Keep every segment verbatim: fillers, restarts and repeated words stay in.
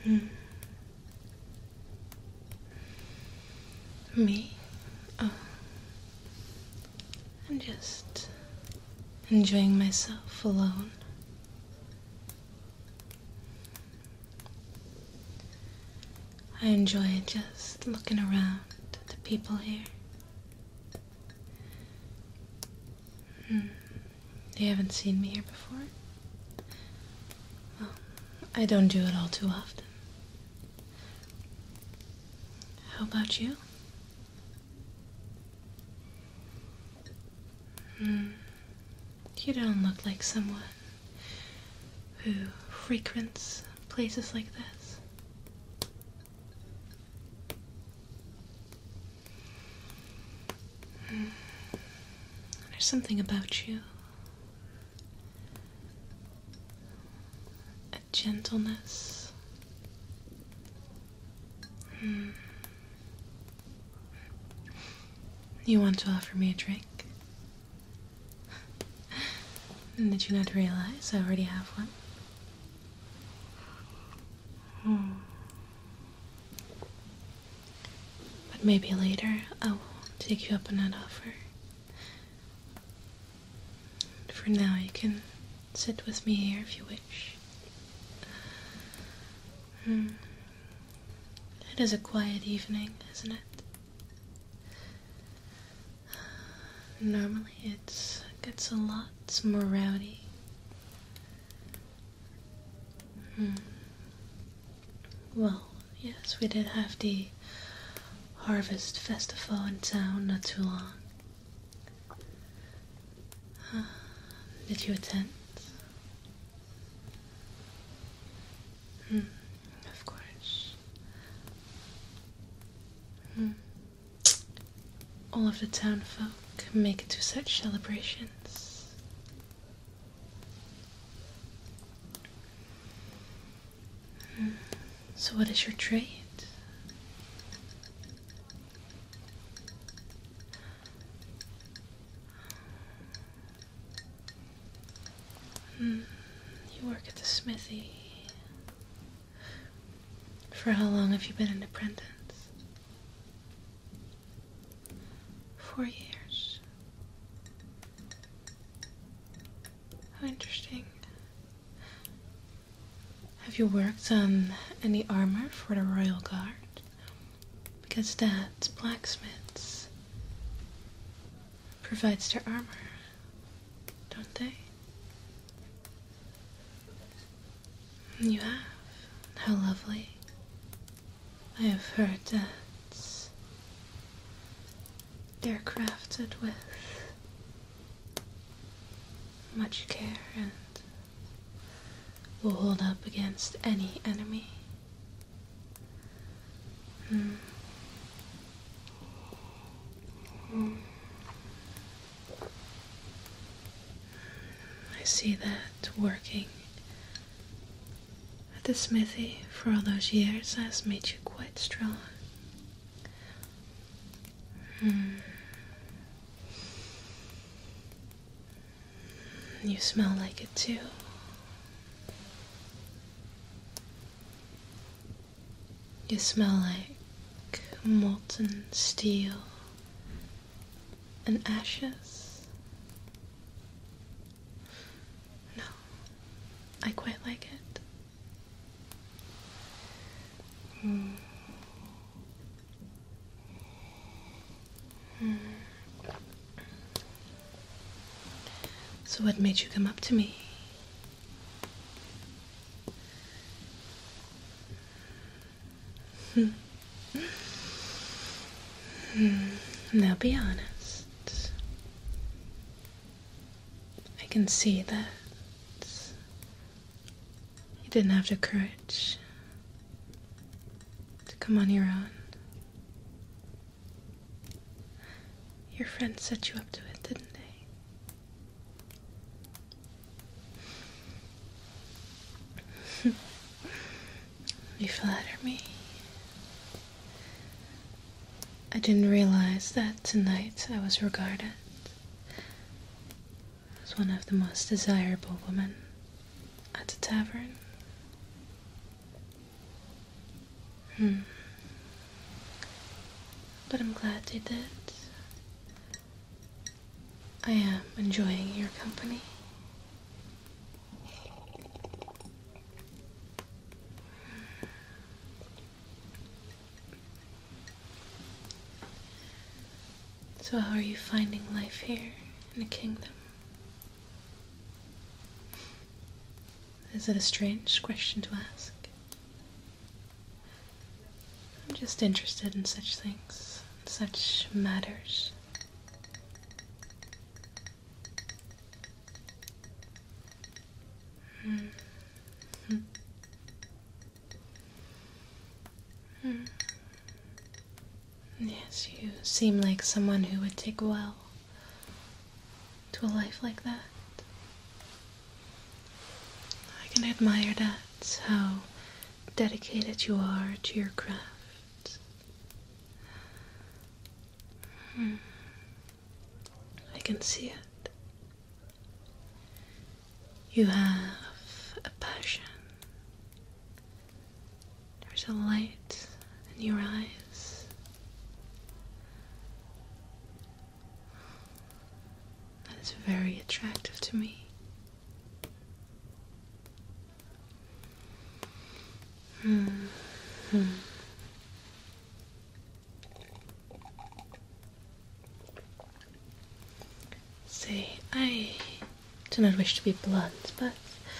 Hmm. Me? Oh. I'm just enjoying myself alone. I enjoy just looking around at the people here. Hmm. You haven't seen me here before? Well, I don't do it all too often. How about you? Hmm. You don't look like someone who frequents places like this. Hmm. There's something about you. A gentleness. Hmm. You want to offer me a drink? Did you not realize I already have one? Hmm. But maybe later I will take you up on that offer. For now, you can sit with me here if you wish. Hmm. It is a quiet evening, isn't it? Normally it gets a lot more rowdy. Hmm. Well, yes, we did have the Harvest Festival in town not too long. Uh, did you attend? Hmm. Of course. Hmm. All of the town folk make it to such celebrations. Hmm. So what is your trade? Hmm. You work at the smithy. For how long have you been an apprentice? Four years. How interesting. Have you worked on any armor for the Royal Guard? Because that blacksmiths provides their armor, don't they? You have. How lovely. I have heard that they're crafted with much care and will hold up against any enemy. Hmm. Hmm. I see that working at the smithy for all those years has made you quite strong. Hmm. You smell like it too. You smell like molten steel and ashes. No, I quite like it. Hmm. Hmm. So what made you come up to me? Hmm. Hmm. Now be honest. I can see that you didn't have the courage to come on your own. Your friends set you up to it, didn't they? You flatter me. I didn't realize that tonight I was regarded as one of the most desirable women at the tavern. Hmm. But I'm glad you did. I am enjoying your company. So how are you finding life here in the kingdom? Is it a strange question to ask? I'm just interested in such things, in such matters. Hmm. Hmm. Hmm. Yes, you seem like someone who would take well to a life like that. I can admire that, how dedicated you are to your craft. Hmm. I can see it. You have a passion. There's a light in your eyes. That is very attractive to me. Hmm. Hmm. Say, I do not wish to be blunt, but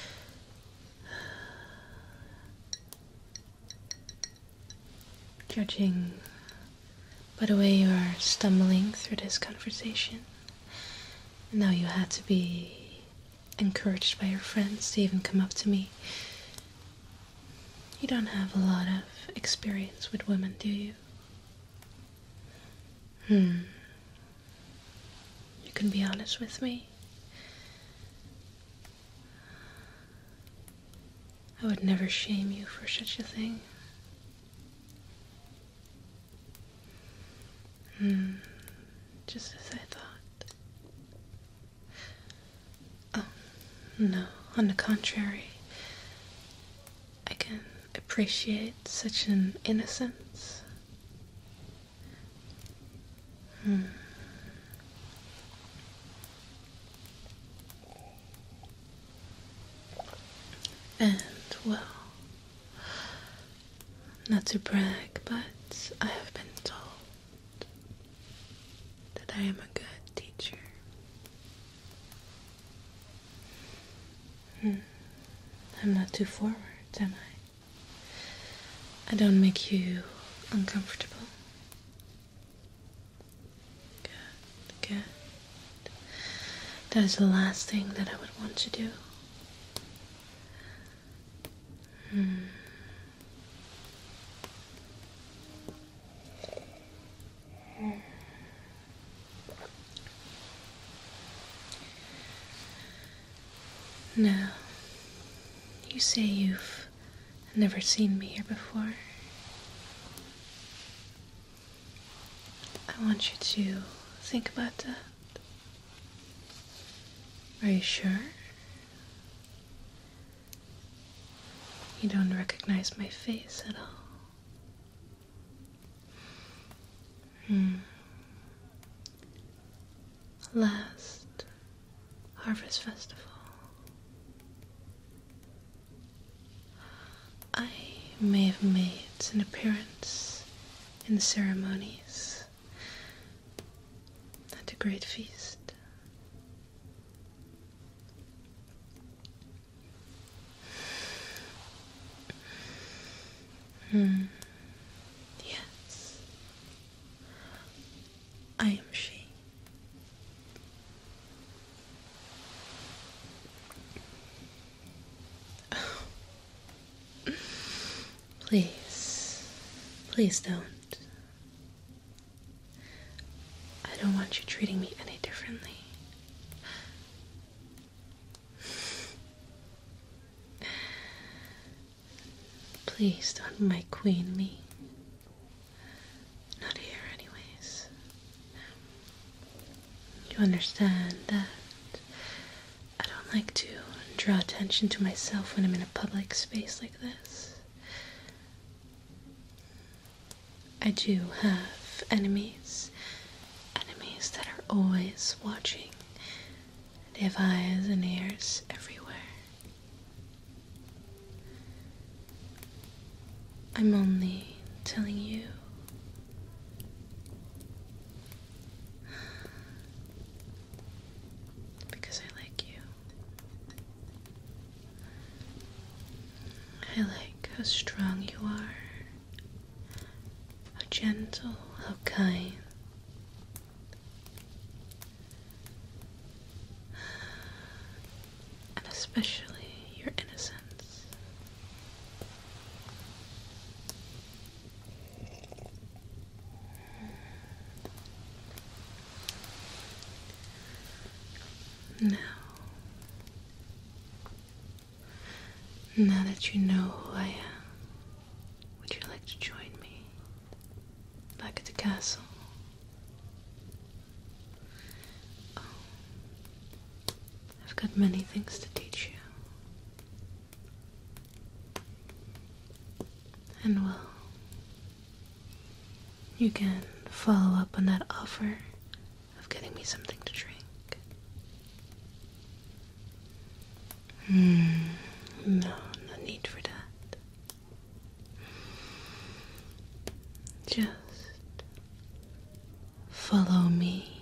judging by the way you are stumbling through this conversation, and now you had to be encouraged by your friends to even come up to me. You don't have a lot of experience with women, do you? Hmm. You can be honest with me. I would never shame you for such a thing. Hmm. Just as I thought. Oh, no. On the contrary, I can appreciate such an innocence. Hmm. And, well, not to brag, but I have been told that I am a good teacher. Hmm. I'm not too forward, am I? I don't make you uncomfortable. Good, good. That is the last thing that I would want to do. Hmm. Now, you say you've never seen me here before. I want you to think about that. Are you sure? You don't recognize my face at all. Hmm. Last Harvest Festival, I may have made an appearance in the ceremonies at the Great Feast. Hmm. Yes. I am she. Please. Please don't. I don't want you treating me any differently. Please don't my queen me. Not here, anyways. You understand that I don't like to draw attention to myself when I'm in a public space like this. I do have enemies. Enemies that are always watching. They have eyes and ears everywhere. I'm only telling you because I like you. I like how strong you are, how gentle, how kind. And especially your innocence. Now, now that you know who I am, would you like to join me back at the castle? Oh, I've got many things to teach you. And well, you can follow up on that offer of getting me something to drink. Hmm, no, no need for that. Just follow me.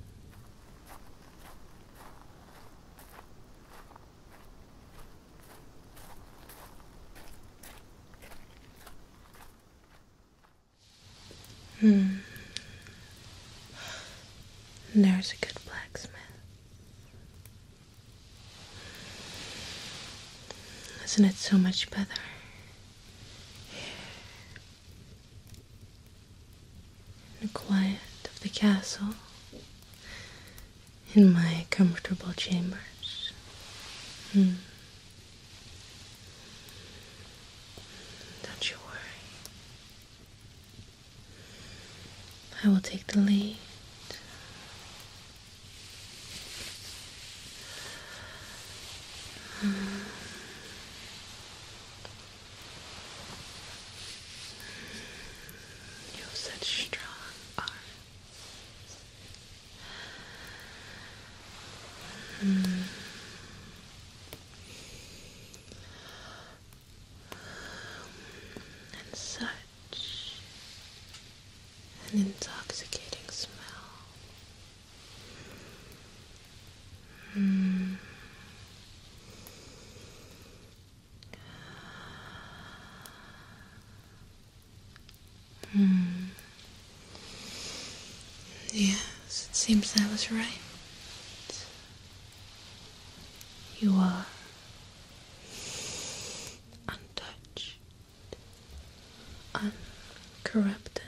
Hmm. There's a good blacksmith. Isn't it so much better here in the quiet of the castle, in my comfortable chambers? Hmm. Don't you worry. I will take the lead. You have such strong arms. Mm. And such an intoxicating smell. Mm. Hmm. Yes, it seems I was right. You are untouched, uncorrupted.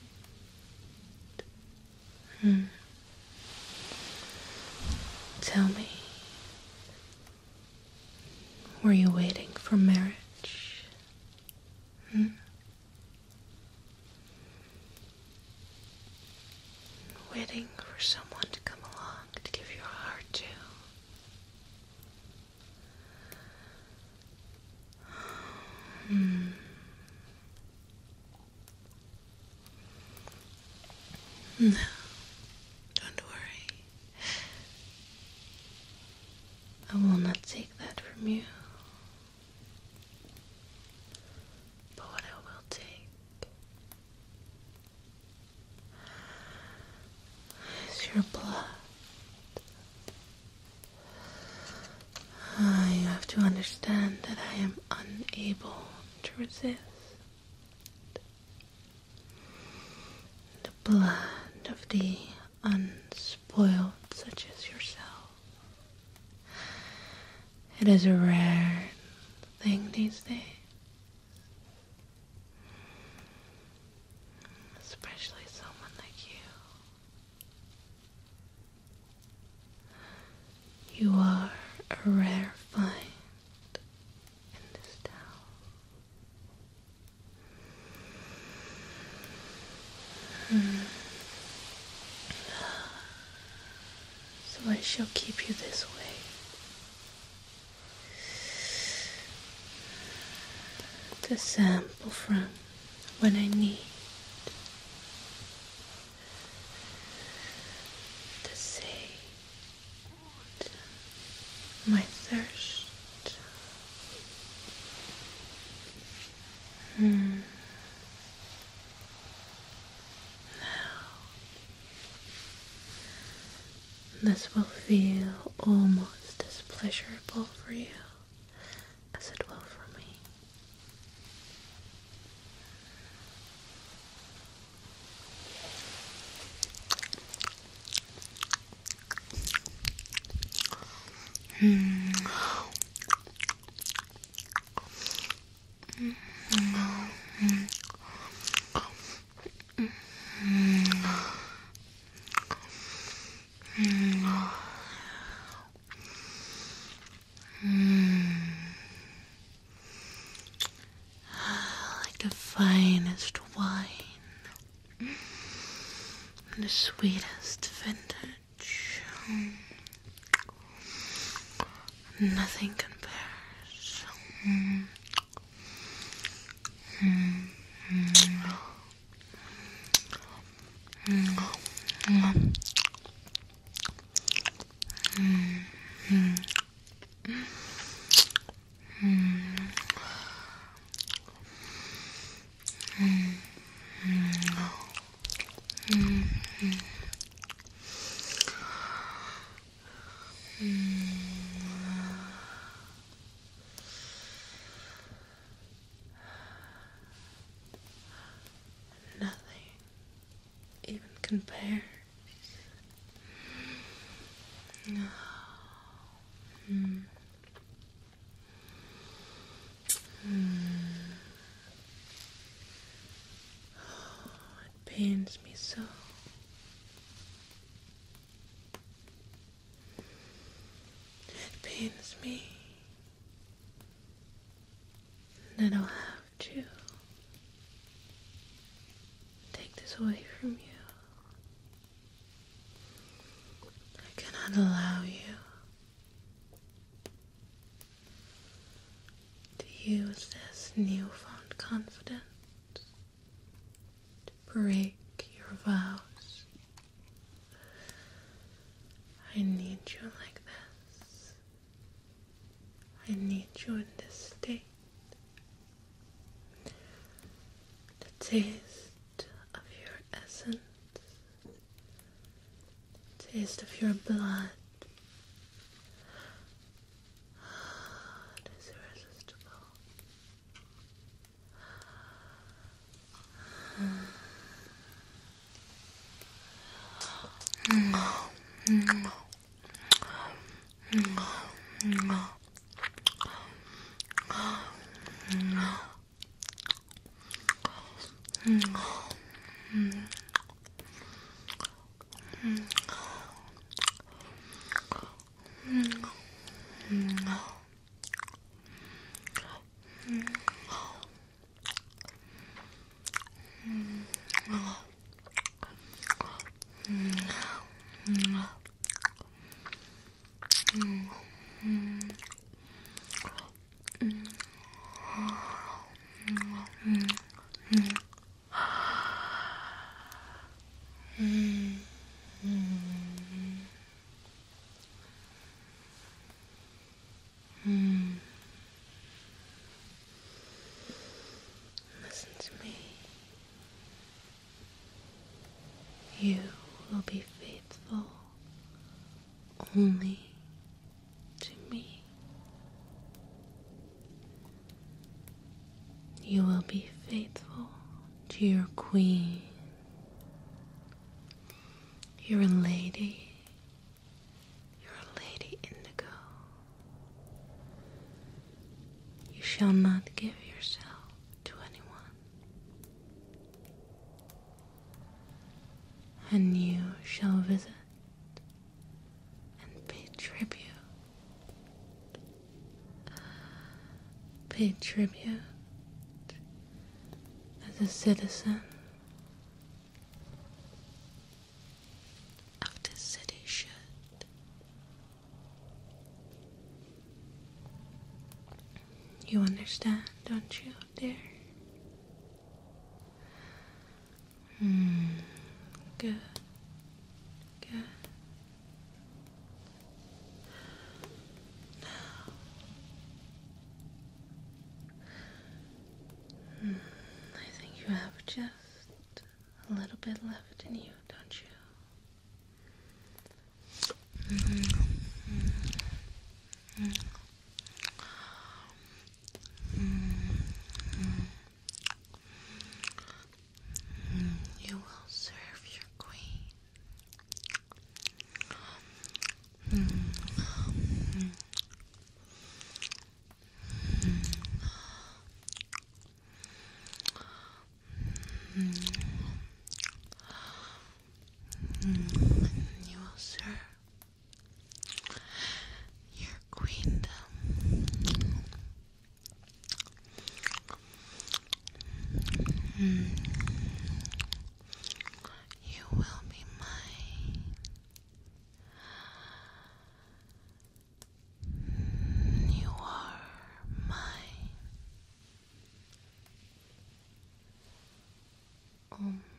Hmm. Tell me, were you waiting for marriage? Hmm? Waiting for someone to come along to give your heart to? Hmm. No, don't worry. I will not take that from you. But what I will take is your blood. Ah, you have to understand that I am unable to resist the blood of the unspoiled such as yourself. It is a rare thing these days, especially someone like you. You are a rare find in this town. Hmm. So I shall keep you this way. To sample from when I need my thirst. Hmm. This will feel almost as pleasurable for you as it will for me. Hmm. Like the finest wine, the sweetest vintage. Nothing compares. Mm. Mm. Mm. Mm. Mm. Mm. Mm. Nothing even compares. Mm. Mm. Oh, it pains me so. It pains me that I'll have to take this away from you. I cannot allow you to use this newfound confidence to break your vows. I need you like this. I need you in this state. The taste of your essence, the taste of your blood. It is irresistible. Mm. Listen to me. You will be faithful only to me. You will be faithful to your queen, your lady, your lady Indigo. You shall not give yourself to anyone, and you shall visit and pay tribute, pay tribute as a citizen of this city should. You understand, don't you, dear? Hmm. Good. Good. just a little bit left in you, don't you? Mm-hmm. Mm-hmm. Mm-hmm. You will serve your queen. Mm-hmm. You will serve your queendom. You will be mine. You are mine. Oh